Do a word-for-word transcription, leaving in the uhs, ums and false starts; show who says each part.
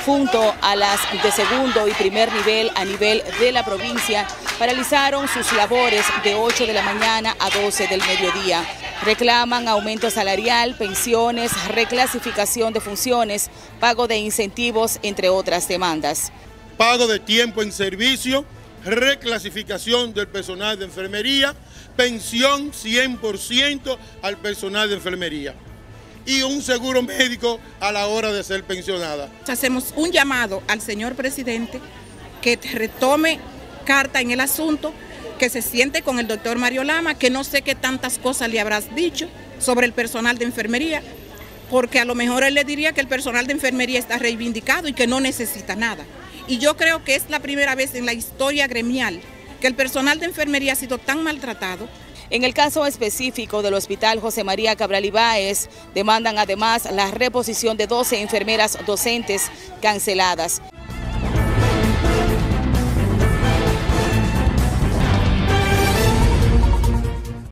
Speaker 1: junto a las de segundo y primer nivel a nivel de la provincia, paralizaron sus labores de ocho de la mañana a doce del mediodía. Reclaman aumento salarial, pensiones, reclasificación de funciones, pago de incentivos, entre otras demandas.
Speaker 2: Pago de tiempo en servicio, reclasificación del personal de enfermería, pensión cien por ciento al personal de enfermería y un seguro médico a la hora de ser pensionada.
Speaker 3: Hacemos un llamado al señor presidente que retome carta en el asunto, que se siente con el doctor Mario Lama, que no sé qué tantas cosas le habrás dicho sobre el personal de enfermería, porque a lo mejor él le diría que el personal de enfermería está reivindicado y que no necesita nada. Y yo creo que es la primera vez en la historia gremial que el personal de enfermería ha sido tan maltratado.
Speaker 1: En el caso específico del Hospital José María Cabral Ibáez, demandan además la reposición de doce enfermeras docentes canceladas.